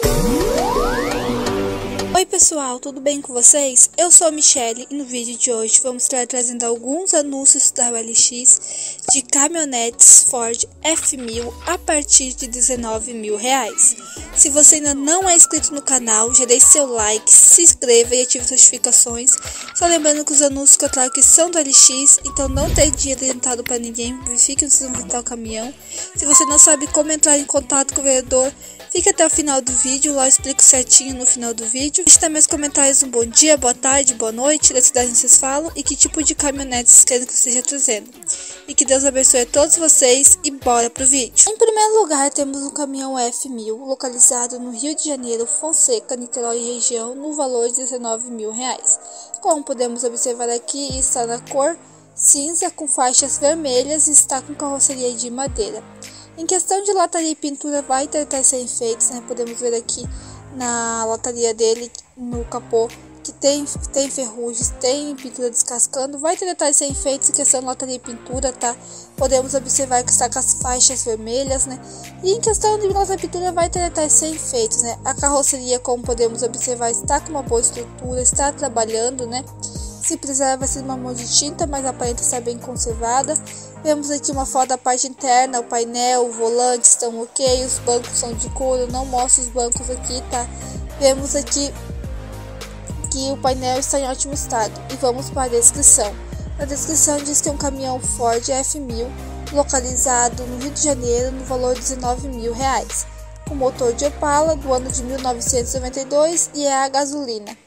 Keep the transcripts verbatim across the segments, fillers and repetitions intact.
Oi pessoal, tudo bem com vocês? Eu sou a Michelle e no vídeo de hoje vamos estar trazendo alguns anúncios da O L X de caminhonetes Ford F mil a partir de dezenove mil reais. Se você ainda não é inscrito no canal, já deixe seu like, se inscreva e ative as notificações. Só lembrando que os anúncios que eu trago aqui são do O L X, então não tem dinheiro adiantado para ninguém, verifique antes de visitar o caminhão. Se você não sabe como entrar em contato com o vendedor, fique até o final do vídeo, lá eu explico certinho no final do vídeo. Deixe também nos comentários um bom dia, boa tarde, boa noite, da cidade onde vocês falam e que tipo de caminhonete vocês querem que eu esteja trazendo. E que Deus abençoe a todos vocês e bora pro vídeo. Em primeiro lugar, temos um caminhão F mil, localizado no Rio de Janeiro, Fonseca, Niterói e região, no valor de dezenove mil reais. Como podemos observar aqui, está na cor cinza com faixas vermelhas e está com carroceria de madeira. Em questão de lataria e pintura, vai tentar ser enfeites, né? Podemos ver aqui na lataria dele, no capô, que tem, tem ferrugens, tem pintura descascando. Vai tentar ser enfeites em questão de lataria e pintura, tá? Podemos observar que está com as faixas vermelhas, né? E em questão de lataria e pintura, vai tentar ser enfeites, né? A carroceria, como podemos observar, está com uma boa estrutura, está trabalhando, né? Se precisar, vai ser uma mão de tinta, mas aparenta estar bem conservada. Vemos aqui uma foto da parte interna, o painel, o volante estão ok, os bancos são de couro, não mostro os bancos aqui, tá? Vemos aqui que o painel está em ótimo estado. E vamos para a descrição. Na descrição diz que é um caminhão Ford F mil, localizado no Rio de Janeiro, no valor de dezenove mil reais. Com motor de Opala, do ano de mil novecentos e noventa e dois e é a gasolina.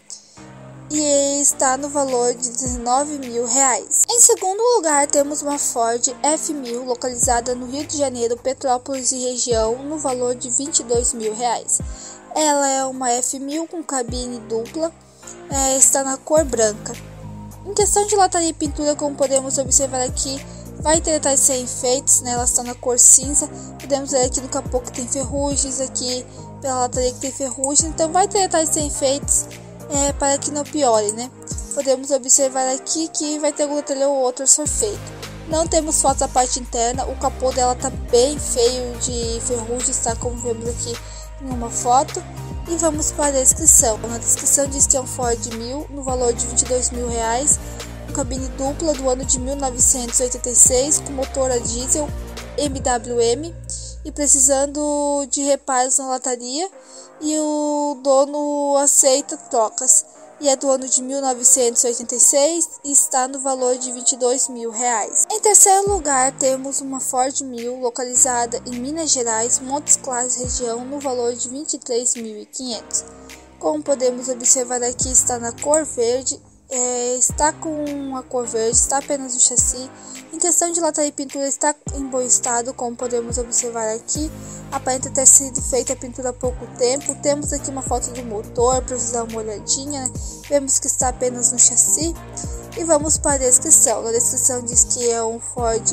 E está no valor de dezenove mil reais. Em segundo lugar, temos uma Ford F mil, localizada no Rio de Janeiro, Petrópolis e região, no valor de vinte e dois mil reais. Ela é uma F mil com cabine dupla, é, está na cor branca. Em questão de lataria e pintura, como podemos observar aqui, vai tentar ser enfeites, né? Ela está na cor cinza. Podemos ver aqui no capô que tem ferrugens, aqui pela lataria que tem ferrugem, então vai tentar ser enfeites. É, para que não piore, né? Podemos observar aqui que vai ter algum detalhe ou outro a ser feito. Não temos fotos da parte interna, o capô dela tá bem feio de ferrugem, tá? Como vemos aqui em uma foto. E vamos para a descrição. Na descrição diz que é um Ford mil, no valor de vinte e dois mil reais, com cabine dupla do ano de mil novecentos e oitenta e seis, com motor a diesel M W M e precisando de reparos na lataria, e o dono aceita trocas, e é do ano de mil novecentos e oitenta e seis e está no valor de vinte e dois mil reais. Em terceiro lugar, temos uma Ford mil, localizada em Minas Gerais, Montes Claros região, no valor de vinte e três mil e quinhentos. Como podemos observar aqui, está na cor verde. É, está com a cor verde, está apenas no chassi. Em questão de lataria e pintura, está em bom estado, como podemos observar aqui. Aparenta ter sido feita a pintura há pouco tempo. Temos aqui uma foto do motor para vocês dar uma olhadinha, né? Vemos que está apenas no chassi. E vamos para a descrição. Na descrição diz que é um Ford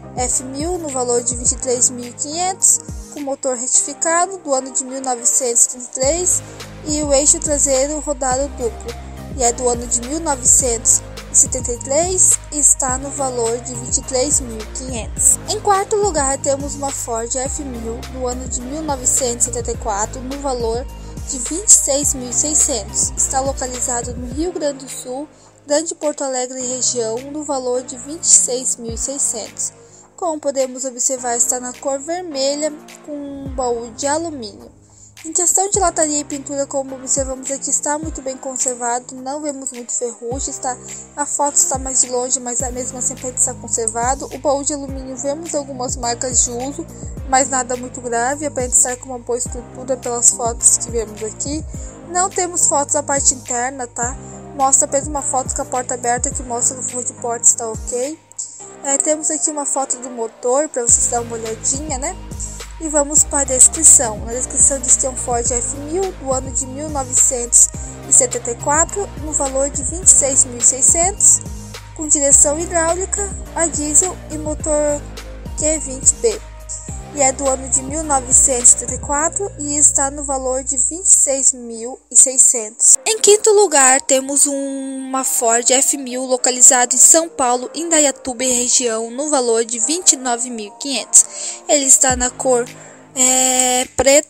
F mil no valor de vinte e três mil e quinhentos, com motor retificado do ano de mil novecentos e trinta e três e o eixo traseiro rodado duplo. E é do ano de mil novecentos e setenta e três e está no valor de vinte e três mil e quinhentos. Em quarto lugar, temos uma Ford F mil do ano de mil novecentos e setenta e quatro no valor de vinte e seis mil e seiscentos. Está localizado no Rio Grande do Sul, Grande Porto Alegre e região, no valor de vinte e seis mil e seiscentos. Como podemos observar, está na cor vermelha com um baú de alumínio. Em questão de lataria e pintura, como observamos aqui, está muito bem conservado, não vemos muito ferrugem, está, a foto está mais de longe, mas a mesma assim está conservado. O baú de alumínio, vemos algumas marcas de uso, mas nada muito grave, aparenta estar com uma boa estrutura pelas fotos que vemos aqui. Não temos fotos da parte interna, tá? Mostra apenas uma foto com a porta aberta que mostra que o forro de porta está ok. É, temos aqui uma foto do motor para vocês darem uma olhadinha, né? E vamos para a descrição. Na descrição diz que é um Ford F mil do ano de mil novecentos e setenta e quatro no valor de vinte e seis mil e seiscentos, com direção hidráulica a diesel e motor Q vinte B. E é do ano de mil novecentos e setenta e quatro e está no valor de vinte e seis mil e seiscentos. Em quinto lugar, temos uma Ford F mil localizado em São Paulo, Indaiatuba e região, no valor de vinte e nove mil e quinhentos. Ele está na cor é, preta,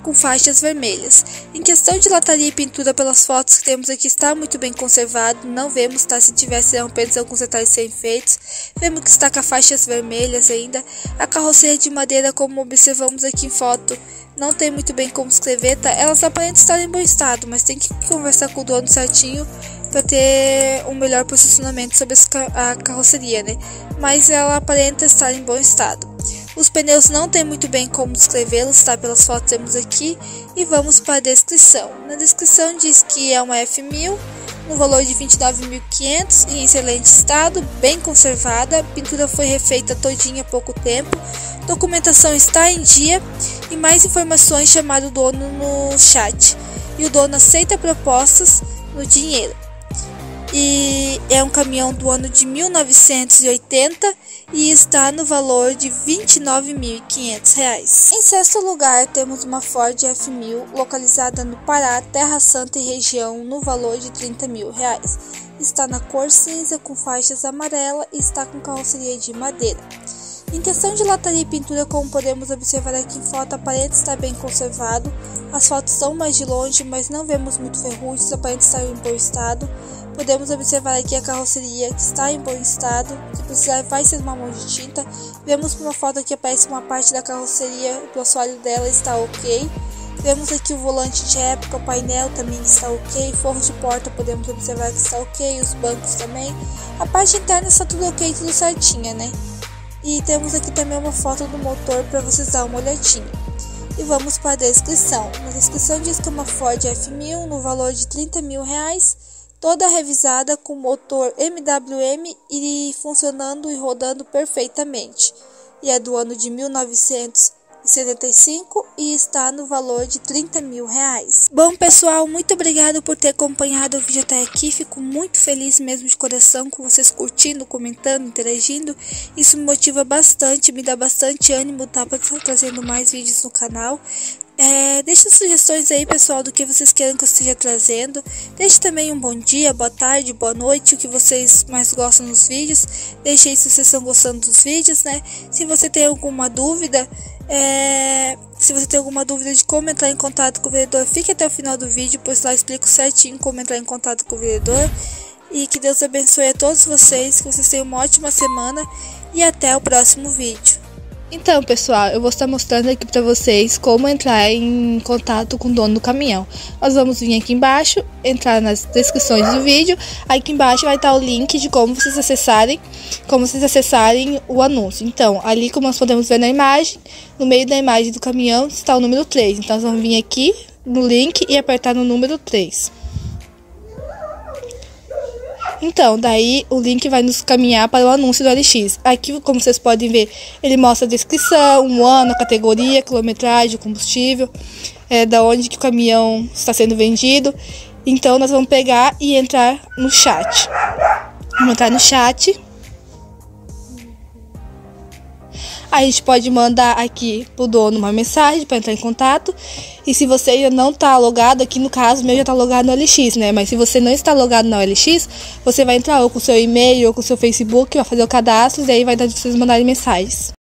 com faixas vermelhas. Em questão de lataria e pintura, pelas fotos que temos aqui, está muito bem conservado. Não vemos, tá? Se tivesse apenas alguns detalhes sem feitos. Vemos que está com faixas vermelhas ainda. A carroceria de madeira, como observamos aqui em foto, não tem muito bem como escrever, tá? Elas aparentam estar em bom estado, mas tem que conversar com o dono certinho para ter um melhor posicionamento sobre a carroceria, né? Mas ela aparenta estar em bom estado. Os pneus não tem muito bem como descrevê-los, tá? Pelas fotos que temos aqui. E vamos para a descrição. Na descrição diz que é uma F mil, no valor de vinte e nove mil e quinhentos, em excelente estado, bem conservada. A pintura foi refeita todinha há pouco tempo. Documentação está em dia. E mais informações, chamado o dono no chat. E o dono aceita propostas no dinheiro. E é um caminhão do ano de mil novecentos e oitenta e está no valor de vinte e nove mil e quinhentos reais. Em sexto lugar, temos uma Ford F mil localizada no Pará, Terra Santa e região, no valor de trinta mil reais. Está na cor cinza com faixas amarela e está com carroceria de madeira. Em questão de lataria e pintura, como podemos observar aqui em foto, aparenta estar bem conservado. As fotos são mais de longe, mas não vemos muito ferrugem, aparenta estar em bom estado. Podemos observar aqui a carroceria que está em bom estado, se precisar vai ser uma mão de tinta. Vemos por uma foto que aparece uma parte da carroceria, o assoalho dela está ok. Vemos aqui o volante de época, o painel também está ok, forro de porta podemos observar que está ok, os bancos também. A parte interna está tudo ok, tudo certinha, né? E temos aqui também uma foto do motor para vocês dar uma olhadinha. E vamos para a descrição. Na descrição diz que é uma Ford F mil no valor de trinta mil reais, toda revisada com motor M W M e funcionando e rodando perfeitamente. E é do ano de mil novecentos e setenta e cinco e está no valor de trinta mil reais. Bom, pessoal, muito obrigado por ter acompanhado o vídeo até aqui. Fico muito feliz mesmo de coração com vocês curtindo, comentando, interagindo. Isso me motiva bastante, me dá bastante ânimo, tá, para estar trazendo mais vídeos no canal. É, deixe sugestões aí, pessoal, do que vocês querem que eu esteja trazendo. Deixe também um bom dia, boa tarde, boa noite, o que vocês mais gostam nos vídeos. Deixe aí se vocês estão gostando dos vídeos, né? Se você tem alguma dúvida, é, se você tem alguma dúvida de como entrar em contato com o vendedor, fique até o final do vídeo, pois lá eu explico certinho como entrar em contato com o vendedor. E que Deus abençoe a todos vocês, que vocês tenham uma ótima semana e até o próximo vídeo. Então, pessoal, eu vou estar mostrando aqui para vocês como entrar em contato com o dono do caminhão. Nós vamos vir aqui embaixo, entrar nas descrições do vídeo. Aqui embaixo vai estar o link de como vocês acessarem, como vocês acessarem o anúncio. Então, ali como nós podemos ver na imagem, no meio da imagem do caminhão está o número três. Então, nós vamos vir aqui no link e apertar no número três. Então, daí o link vai nos caminhar para o anúncio do L X. Aqui, como vocês podem ver, ele mostra a descrição, o ano, a categoria, quilometragem, combustível, é, da onde que o caminhão está sendo vendido. Então, nós vamos pegar e entrar no chat. Vamos entrar no chat. Aí a gente pode mandar aqui pro dono uma mensagem para entrar em contato. E se você ainda não está logado, aqui no caso meu já está logado no L X, né? Mas se você não está logado no L X, você vai entrar ou com o seu e-mail ou com o seu Facebook, vai fazer o cadastro e aí vai dar de vocês mandarem mensagens.